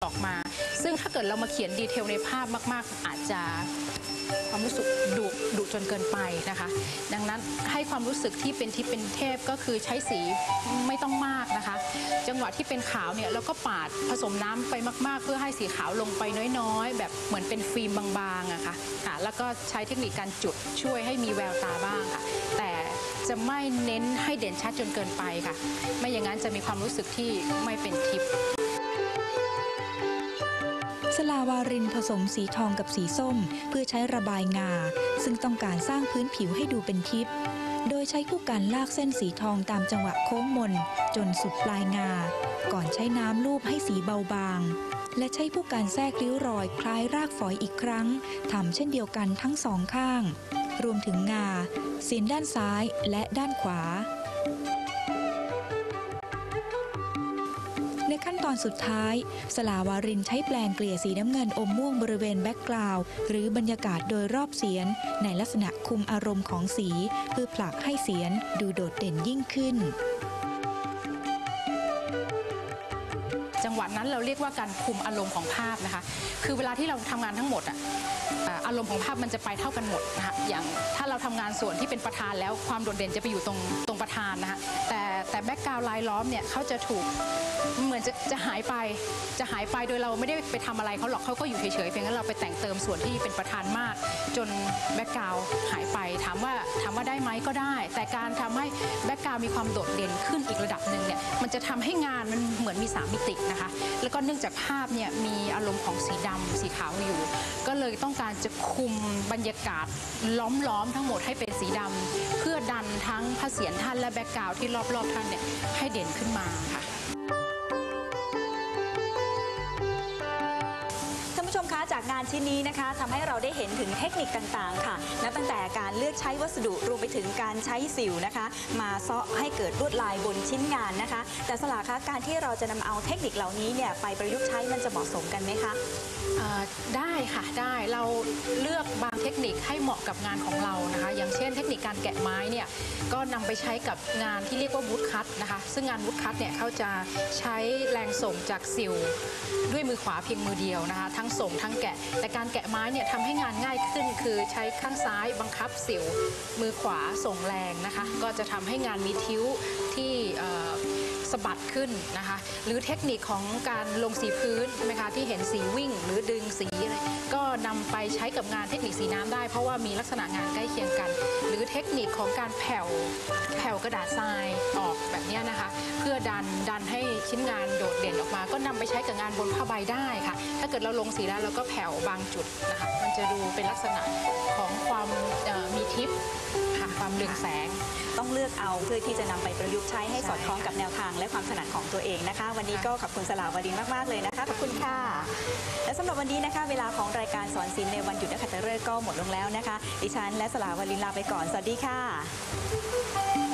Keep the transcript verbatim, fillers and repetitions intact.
ออกมาซึ่งถ้าเกิดเรามาเขียนดีเทลในภาพมากๆอาจจะความรู้สึกดุดุจนเกินไปนะคะดังนั้นให้ความรู้สึกที่เป็นที่เป็นเทพก็คือใช้สีไม่ต้องมากนะคะจังหวะที่เป็นขาวเนี่ยเราก็ปาดผสมน้ำไปมากๆเพื่อให้สีขาวลงไปน้อยๆแบบเหมือนเป็นฟิล์มบางๆอะค่ะแล้วก็ใช้เทคนิคการจุดช่วยให้มีแววตาบ้างค่ะแต่จะไม่เน้นให้เด่นชัดจนเกินไปค่ะไม่อย่างนั้นจะมีความรู้สึกที่ไม่เป็นทิพย์สลาวารินผสมสีทองกับสีส้มเพื่อใช้ระบายงาซึ่งต้องการสร้างพื้นผิวให้ดูเป็นทิพย์โดยใช้ผู้กันลากเส้นสีทองตามจังหวะโค้งมนจนสุดปลายงาก่อนใช้น้ำลูบให้สีเบาบางและใช้ผู้กันแทรกริ้วรอยคล้ายรากฝอยอีกครั้งทำเช่นเดียวกันทั้งสองข้างรวมถึงงาเส้นด้านซ้ายและด้านขวาในขั้นตอนสุดท้ายสลาวารินใช้แปลงเกลี่ยสีน้ำเงินอมม่วงบริเวณแบ็กกราวด์หรือบรรยากาศโดยรอบเสียนในลักษณะคุมอารมณ์ของสีเพื่อผลักให้เสียนดูโดดเด่นยิ่งขึ้นจังหวะนั้นเราเรียกว่าการคุมอารมณ์ของภาพนะคะคือเวลาที่เราทำงานทั้งหมดอะอารมณ์ของภาพมันจะไปเท่ากันหมดนะคะอย่างถ้าเราทำงานส่วนที่เป็นประธานแล้วความโดดเด่นจะไปอยู่ตรงตรงประธานนะคะแต่แต่แบ็กกราวด์ลายล้อมเนี่ยเขาจะถูกเหมือนจะจะหายไปจะหายไปโดยเราไม่ได้ไปทำอะไรเขาหรอกเขาก็อยู่เฉยๆเพียงแค่เราไปแต่งเติมส่วนที่เป็นประธานมากจนแบ็กกราวด์หายไปถามว่าถามว่าได้ไหมก็ได้แต่การทำให้แบ็กกราวด์มีความโดดเด่นขึ้นอีกระดับหนึ่งเนี่ยมันจะทำให้งานมันเหมือนมีสามมิตินะคะแล้วก็เนื่องจากภาพเนี่ยมีอารมณ์ของสีดำสีขาวอยู่ก็เลยต้องการจะคุมบรรยากาศล้อมๆทั้งหมดให้เป็นสีดำเพื่อดันทั้งพระเศียรท่านและแบ็กกราวด์ที่รอบๆท่านเนี่ยให้เด่นขึ้นมาค่ะจากงานชิ้นนี้นะคะทำให้เราได้เห็นถึงเทคนิคต่างๆค่ะนับตั้งแต่การเลือกใช้วัสดุรวมไปถึงการใช้สิวนะคะมาเซาะให้เกิดลวดลายบนชิ้นงานนะคะแต่สลาคะการที่เราจะนำเอาเทคนิคเหล่านี้เนี่ยไปประยุกต์ใช้มันจะเหมาะสมกันไหมคะได้ค่ะได้เราเลือกบางเทคนิคให้เหมาะกับงานของเรานะคะอย่างเช่นเทคนิคการแกะไม้เนี่ยก็นำไปใช้กับงานที่เรียกว่าวูดคัตนะคะซึ่งงานวูดคัตเนี่ยเขาจะใช้แรงส่งจากสิวด้วยมือขวาเพียงมือเดียวนะคะทั้งส่งทั้งแกะแต่การแกะไม้เนี่ยทำให้งานง่ายขึ้นคือใช้ข้างซ้ายบังคับสิวมือขวาส่งแรงนะคะก็จะทำให้งานมีทิ้วที่สะบัดขึ้นนะคะหรือเทคนิคของการลงสีพื้นใช่ไหมคะที่เห็นสีวิ่งหรือดึงสีอะไรก็นำไปใช้กับงานเทคนิคสีน้ำได้เพราะว่ามีลักษณะงานใกล้เคียงกันหรือเทคนิคของการแผ่วแผ่วกระดาษทรายออกแบบนี้นะคะเพื่อดันดันให้ชิ้นงานโดดเด่นออกมาก็นำไปใช้กับงานบนผ้าใบได้ค่ะถ้าเกิดเราลงสีแล้วเราก็แผ่วบางจุดนะคะมันจะดูเป็นลักษณะของความมีทิพย์ค่ะความเรืองแสงต้องเลือกเอาเพื่อที่จะนำไปประยุกต์ใช้ให้สอดคล้องกับแนวทางและความถนัดของตัวเองนะคะวันนี้ก็ขอบคุณสลาวรินมากๆเลยนะคะขอบคุณค่ะและสำหรับวันนี้นะคะเวลาของรายการสอนศิลป์ในวันหยุดนักขัตฤกษ์ก็หมดลงแล้วนะคะดิฉันและสลาวรินลาไปก่อนสวัสดีค่ะ